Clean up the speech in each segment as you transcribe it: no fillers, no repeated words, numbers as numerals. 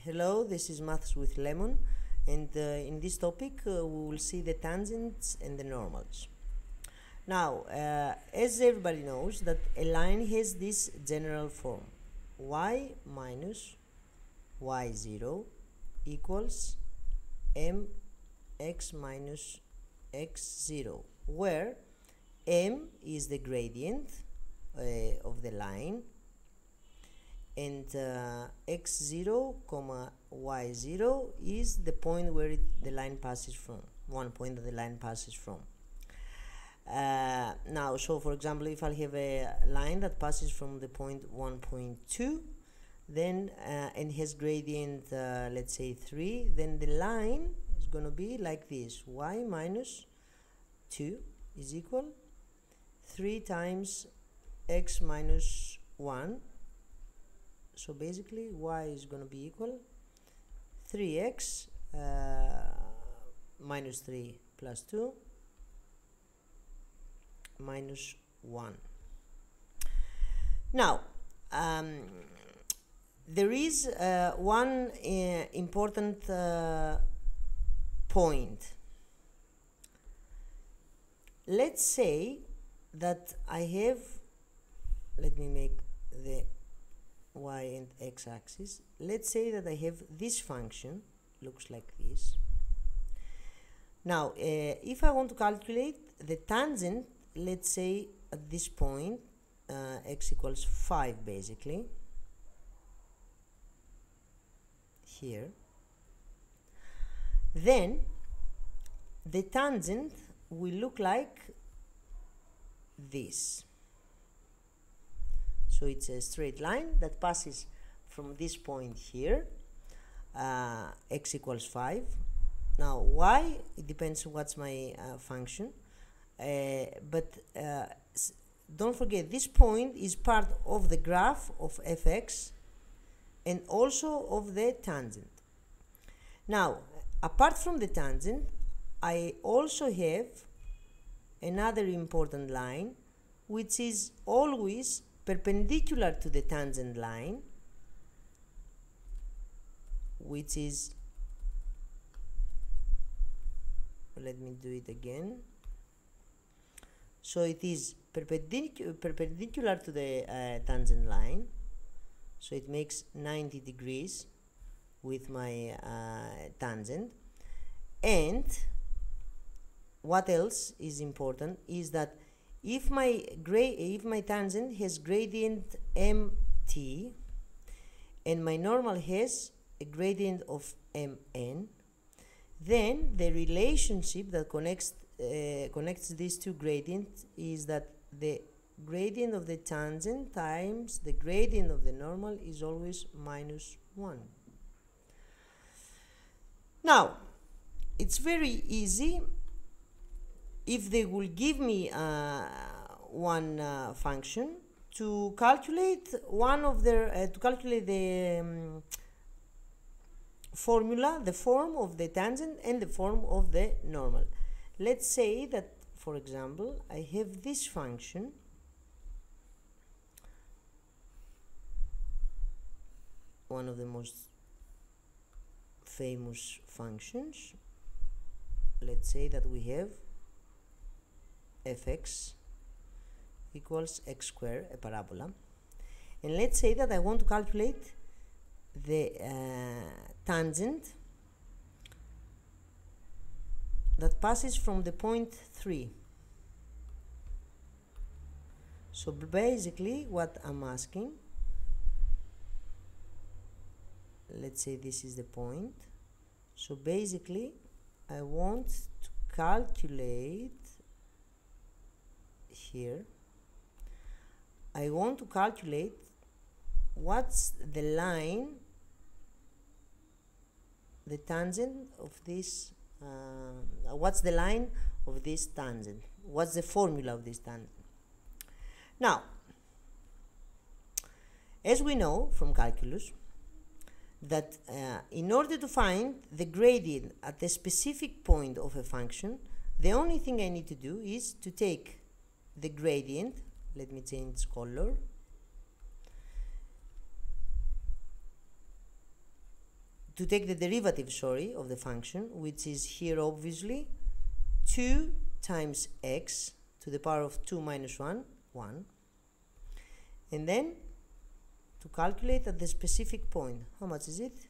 Hello, this is Maths with Lemon, and in this topic we will see the tangents and the normals. Now, as everybody knows that a line has this general form: y minus y0 equals mx minus x0, where m is the gradient of the line, and x0 comma y0 is the point where the line passes from, one point that the line passes from. Now, so for example, if I have a line that passes from the point 1.2, then and has gradient let's say 3, then the line is going to be like this: y minus 2 is equal 3 times x minus 1. So basically y is going to be equal 3x minus 3 plus 2 minus 1. Now, there is one important point. Let's say that I have, let me make the y and x axis. Let's say that I have this function, looks like this. Now, if I want to calculate the tangent, let's say at this point, x equals 5 basically, here, then the tangent will look like this. So it's a straight line that passes from this point here, x equals 5. Now y, it depends what's my function, but don't forget this point is part of the graph of fx and also of the tangent. Now, apart from the tangent, I also have another important line which is always perpendicular to the tangent line, which is, let me do it again. So it is perpendicular to the tangent line, so it makes 90 degrees with my tangent. And what else is important is that if my tangent has gradient mt and my normal has a gradient of mn, then the relationship that connects these two gradients is that the gradient of the tangent times the gradient of the normal is always minus 1. Now, it's very easy. If they will give me one function to calculate one of their to calculate the formula, the form of the tangent and the form of the normal. Let's say that, for example, I have this function, one of the most famous functions. Let's say that we have fx equals x squared, a parabola, and let's say that I want to calculate the tangent that passes from the point 3. So basically what I'm asking, let's say this is the point, so basically I want to calculate here, I want to calculate what's the line, the tangent of this, what's the line of this tangent, what's the formula of this tangent. Now, as we know from calculus, that in order to find the gradient at a specific point of a function, the only thing I need to do is to take the gradient, let me change color, to take the derivative, sorry, of the function, which is here obviously 2 times x to the power of 2 minus 1, 1. And then to calculate at the specific point, how much is it?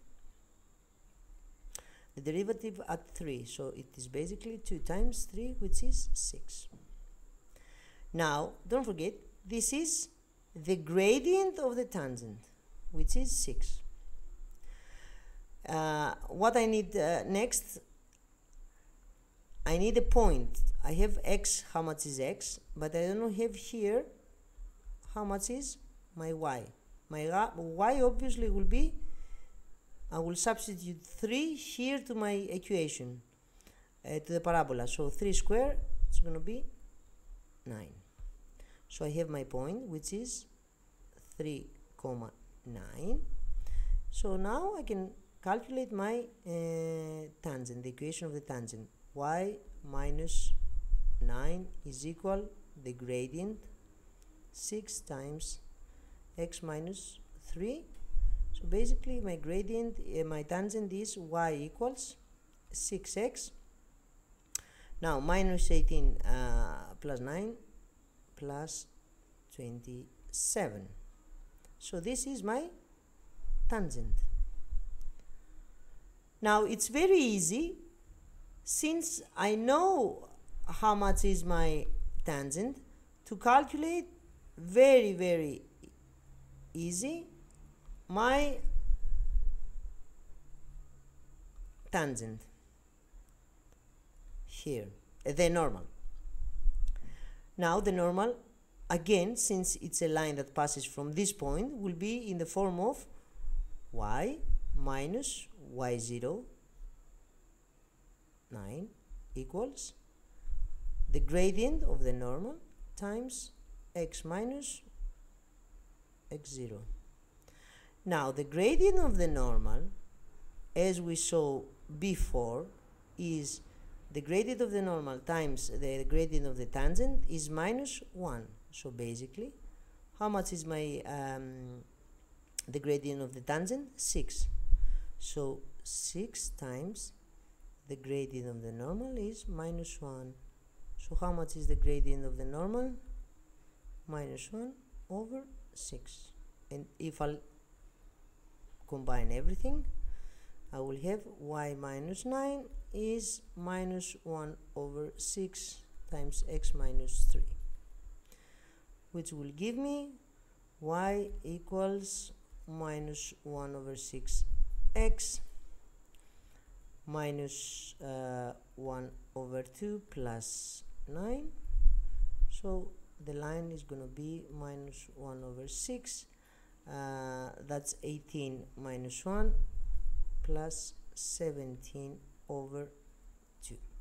The derivative at 3, so it is basically 2 times 3, which is 6. Now, don't forget, this is the gradient of the tangent, which is 6. What I need next, I need a point. I have x, how much is x, but I don't have here how much is my y. My y obviously will be, I will substitute 3 here to my equation, to the parabola. So 3 squared, it's going to be 9. So I have my point, which is 3, 9. So now I can calculate my tangent, the equation of the tangent. Y minus 9 is equal the gradient 6 times x minus 3. So basically my gradient, my tangent is y equals 6x. Now minus 18 plus 9 plus 27. So this is my tangent. Now it's very easy, since I know how much is my tangent, to calculate very easy my tangent here, the normal. Now the normal, again, since it's a line that passes from this point, will be in the form of y minus y0 9 equals the gradient of the normal times x minus x0. Now the gradient of the normal, as we saw before, is the gradient of the normal times the gradient of the tangent is minus 1. So basically, how much is my the gradient of the tangent? 6. So 6 times the gradient of the normal is minus 1. So how much is the gradient of the normal? Minus 1 over 6. And if I'll combine everything, I will have y minus 9 is minus 1 over 6 times x minus 3, which will give me y equals minus 1 over 6x minus 1 over 2 plus 9. So the line is going to be minus 1 over 6. That's 18 minus 1 plus 17 over 2.